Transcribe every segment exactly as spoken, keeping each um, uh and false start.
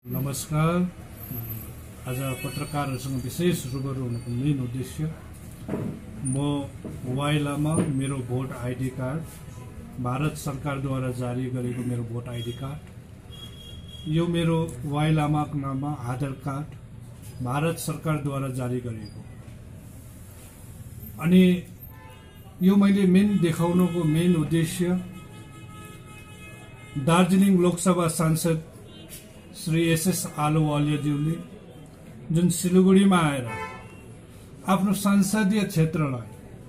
नमस्कार। आज पत्रकारहरूसँग विशेष रूबरू हुनुको मेन उद्देश्य म Y.Lama मेरो भोट आईडी कार्ड, भारत सरकारद्वारा जारी गरेको मेरो भोट आईडी कार्ड, यो मेरो Y.Lama को नाममा आधार कार्ड भारत सरकारद्वारा जारी गरिएको। अनि यो मैले मेन देखाउनुको मेन उद्देश्य दार्जिलिङ लोकसभा सांसद श्री एस एस Ahluwalia ज्यूले जुन सिलगढीमा आएर आफ्नो संसदीय क्षेत्रलाई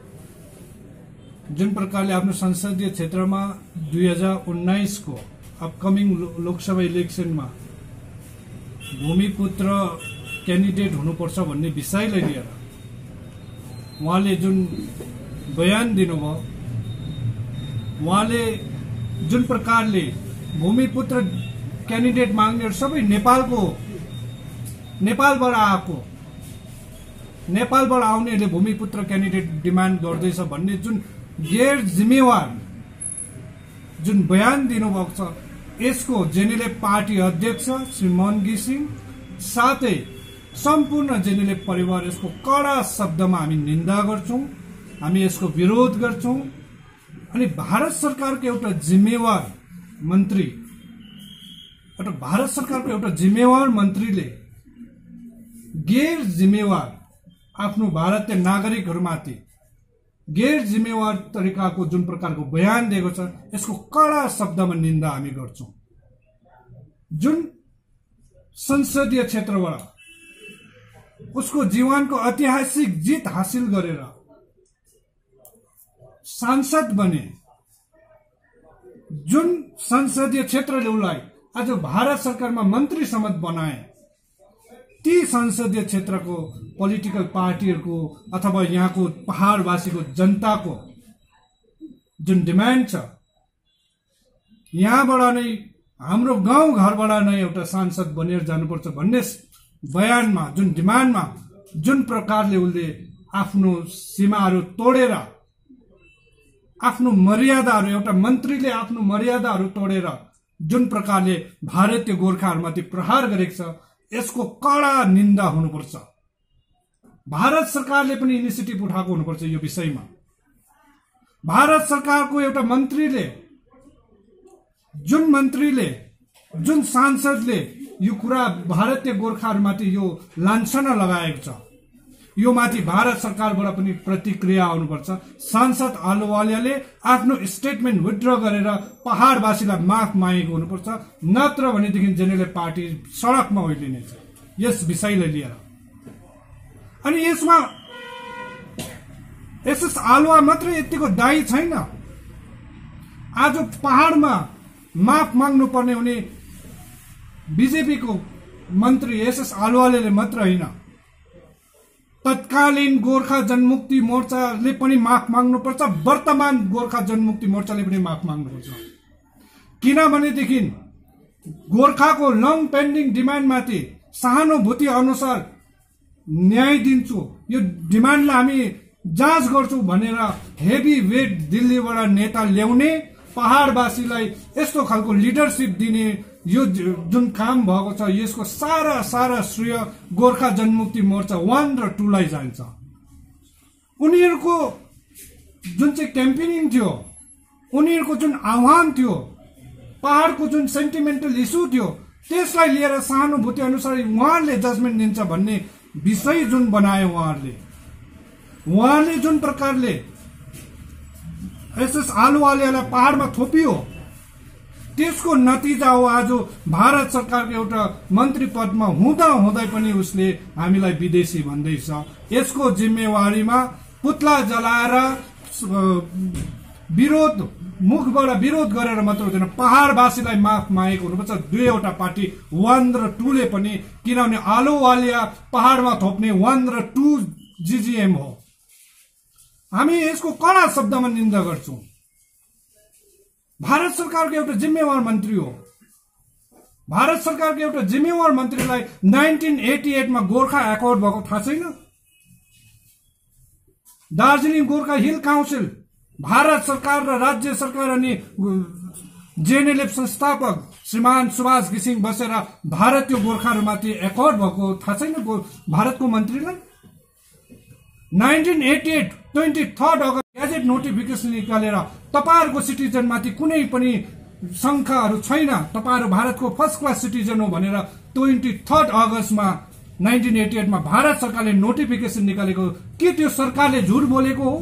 जुन प्रकारले आफ्नो संसदीय क्षेत्रमा दुई हजार उन्नाइस को अपकमिङ लोकसभा इलेक्सनमा भूमिपुत्र क्यान्डिडेट हुनुपर्छ भन्ने विषयलाई लिएर उहाँले जुन बयान दिनुभयो, उहाँले जुन प्रकारले भूमिपुत्र क्यान्डिडेट माग्नेहरू सबै नेपालको नेपालबाट आएको नेपालबाट आउनेहरूले भूमिपुत्र क्यान्डिडेट डिमान्ड गर्दैछ भन्ने जुन गैर जिम्मेवार जुन बयान दिनुभएको छ, यसको जेएनएलएफ पार्टी अध्यक्ष श्री मन घिसिङ साथै सम्पूर्ण जेएनएलएफ परिवार यसको कडा शब्दमा हामी निन्दा गर्छौं, हामी यसको विरोध गर्छौं। अनि भारत सरकारको एउटा जिम्मेवार मन्त्री एउटा भारत सरकारको एउटा जिम्मेवार मन्त्रीले गैर जिम्मेवार आफ्नो भारतीय नागरिकहरूमाथि गैर जिम्मेवार तरिकाको जुन प्रकारको बयान दिएको छ, यसको कडा शब्दमा निन्दा हामी गर्छौं। जुन संसदीय क्षेत्रबाट उसको जीवनको ऐतिहासिक जित हासिल गरेर सांसद बने, जुन संसदीय क्षेत्रले उसलाई आज भारत सरकारमा मन्त्री समेत बनाए, ती संसदीय क्षेत्रको पोलिटिकल पार्टीहरूको अथवा यहाँको पहाडवासीको जनताको जुन डिमान्ड छ, यहाँबाट नै हाम्रो गाउँ घरबाट नै एउटा सांसद बनेर जानुपर्छ भन्ने बयानमा जुन डिमान्डमा जुन प्रकारले उसले आफ्नो सीमाहरू तोडेर आफ्नो मर्यादाहरू एउटा मन्त्रीले आफ्नो मर्यादाहरू तोडेर जुन प्रकारले भारतीय गोर्खाहरूमाथि प्रहार गरेको छ, यसको कडा निन्दा हुनुपर्छ। भारत सरकारले पनि इनिसिएटिभ उठाएको हुनुपर्छ यो विषयमा। भारत सरकारको एउटा मन्त्रीले जुन मन्त्रीले जुन सांसदले यो कुरा भारतीय गोर्खाहरूमाथि यो लान्छना लगाएको छ, यो माथि भारत सरकारबाट पनि प्रतिक्रिया आउनुपर्छ। सांसद Ahluwaliaले आफ्नो स्टेटमेन्ट विथड्र गरेर पहाडवासीलाई माफ मागेको हुनुपर्छ, नत्र भनेदेखि जेएनएलएफ पार्टी सडकमा ओर्लिनेछ यस विषयलाई लिएर। अनि यसमा एस.एस Ahluwalia मात्र यतिको दायी छैन। आज पहाडमा माफ माग्नु पर्ने हुने बीजेपी को मन्त्री एस.एस Ahluwaliaले मात्र होइन, तत्कालीन गोर्खा जनमुक्ति मोर्चाले पनि माफ माग्नुपर्छ, वर्तमान गोर्खा जनमुक्ति मोर्चाले पनि माफ माग्नुपर्छ। किनभनेदेखि गोर्खाको लङ पेन्डिङ डिमान्डमाथि सहानुभूति अनुसार न्याय दिन्छु, यो डिमान्डलाई हामी जाँच गर्छौं भनेर हेभी वेट दिल्लीबाट नेता ल्याउने, पहाडवासीलाई यस्तो खालको लिडरशिप दिने यो जुन काम भएको छ, यसको सारा सारा श्रेय गोर्खा जनमुक्ति मोर्चा वन र टू लाई जान्छ। उनीहरूको जुन चाहिँ क्याम्पेनिङ थियो, उनीहरूको जुन आह्वान थियो, पहाडको जुन सेन्टिमेन्टल इस्यु थियो, त्यसलाई लिएर सहानुभूति अनुसार उहाँहरूले जजमेन्ट दिन्छ भन्ने विषय जुन बनायो उहाँहरूले उहाँले जुन प्रकारले एस.एस Ahluwaliaलाई पहाडमा थोपियो, त्यसको नतिजा हो आज भारत सरकारको एउटा मन्त्री पदमा हुँदा हुँदै पनि उसले हामीलाई विदेशी भन्दैछ। यसको जिम्मेवारीमा पुतला जलाएर विरोध मुखबाट विरोध गरेर मात्र हुँदैन, पहाडवासीलाई माफ मागेको हुनुपर्छ दुईवटा पार्टी वन र टू ले पनि। किनभने Ahluwalia पहाडमा थोप्ने वन र टू जीजेएम हो। हामी यसको कडा शब्दमा निन्दा गर्छौं। भारत सरकारको एउटा जिम्मेवार मन्त्री हो। भारत सरकारको एउटा जिम्मेवार मन्त्रीलाई नाइन्टीन एटी एट मा गोर्खा एकर्ड भएको थाहा छैन? दार्जिलिङ गोर्खा हिल काउन्सिल, भारत सरकार र राज्य सरकार अनि जीएनएलएफ संस्थापक श्रीमान सुभाष घिसिङ बसेर भारतीय गोर्खाहरूमाथि एकर्ड भएको थाहा छैन भारतको मन्त्रीलाई? Nineteen eighty eight twenty third August gazette notification निकालेर तपाईहरूको सिटिजनमाथि कुनै पनि शङ्काहरू छैन, तपाईहरू भारतको फर्स्ट क्लास सिटिजन हो भनेर ट्वेन्टी थर्ड अगस्तमा नाइन्टिन एटी एटमा भारत सरकारले नोटिफिकेसन निकालेको। के त्यो सरकारले झुट बोलेको हो?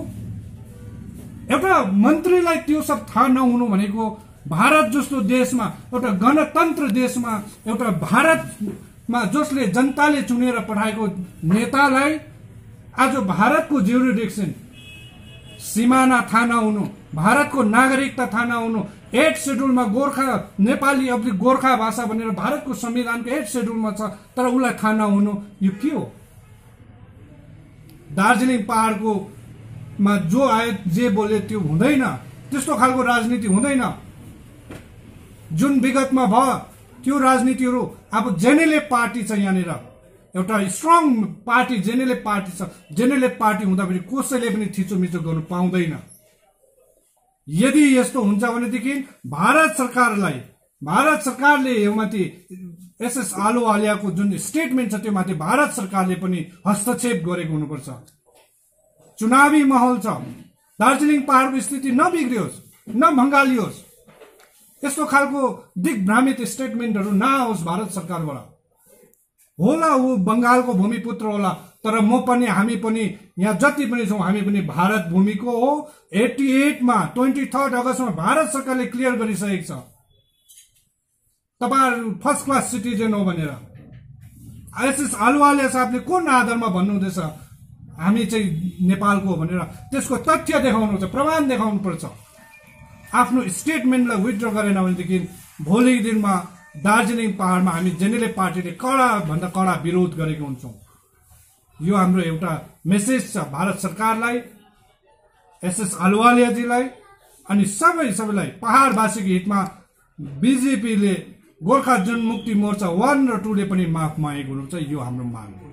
एउटा मन्त्रीलाई त्यो सब थाहा नहुनु भनेको भारत जस्तो देशमा, एउटा गणतन्त्र देशमा, एउटा भारतमा जसले जनताले चुनेर पठाएको नेतालाई आज भारतको ज्युरिडिक्सन सीमाना थाहा नहुनु, भारतको नागरिकता थाहा नहुनु, एट शेड्युलमा गोर्खा नेपाली अब गोर्खा भाषा भनेर भारतको संविधानको एट शेड्युलमा छ, तर उसलाई थाहा नहुनु, यो के हो? दार्जिलिङ पहाडको मा जो आयो जे बोले त्यो हुँदैन, त्यस्तो खालको राजनीति हुँदैन। जुन विगतमा भयो त्यो राजनीतिहरू अब जेएनएलएफ पार्टी छ, यहाँनिर एउटा स्ट्रङ पार्टी जेएनएलएफ पार्टी छ। जेएनएलएफ पार्टी हुँदाखेरि कसैले पनि थिचोमिचो गर्नु पाउँदैन। यदि यस्तो हुन्छ भनेदेखि भारत सरकारलाई भारत सरकारले योमाथि एसएस आहलुवालियाको जुन स्टेटमेन्ट छ त्योमाथि भारत सरकारले पनि हस्तक्षेप गरेको हुनुपर्छ। चुनावी माहौल छ, दार्जिलिङ पहाडको स्थिति नबिग्रियोस्, नभङ्गालियोस्, यस्तो खालको दिग्भ्रामित स्टेटमेन्टहरू नआओस् भारत सरकारबाट। होला ऊ बंगालको भूमिपुत्र होला, तर म पनि हामी पनि यहाँ जति पनि छौँ हामी पनि भारत भूमिको हो। एटी एटमा ट्वेन्टी थर्ड अगस्तमा भारत सरकारले क्लियर गरिसकेको छ तपाईहरु फर्स्ट क्लास सिटिजन हो भनेर। एसएस आहलुवालिया साहबले कुन आधारमा भन्नुहुँदैछ हामी चाहिँ नेपालको हो भनेर? त्यसको तथ्य देखाउनु छ, प्रमाण देखाउनु पर्छ। आफ्नो स्टेटमेन्टलाई विथड्र गरेन भनेदेखि भोलिको दिनमा दार्जिलिङ पहाडमा हामी जेएनएलएफ पार्टीले कडा भन्दा कडा विरोध गरेको हुन्छौं। यो हाम्रो एउटा मेसेज छ भारत सरकारलाई, एसएस आहलुवालियाजीलाई अनि सबै सबैलाई। पहाडवासीको हितमा बीजेपीले गोर्खा जनमुक्ति मोर्चा वन र टू ले पनि माफ मागेको हुनुहुन्छ। यो हाम्रो माग हो।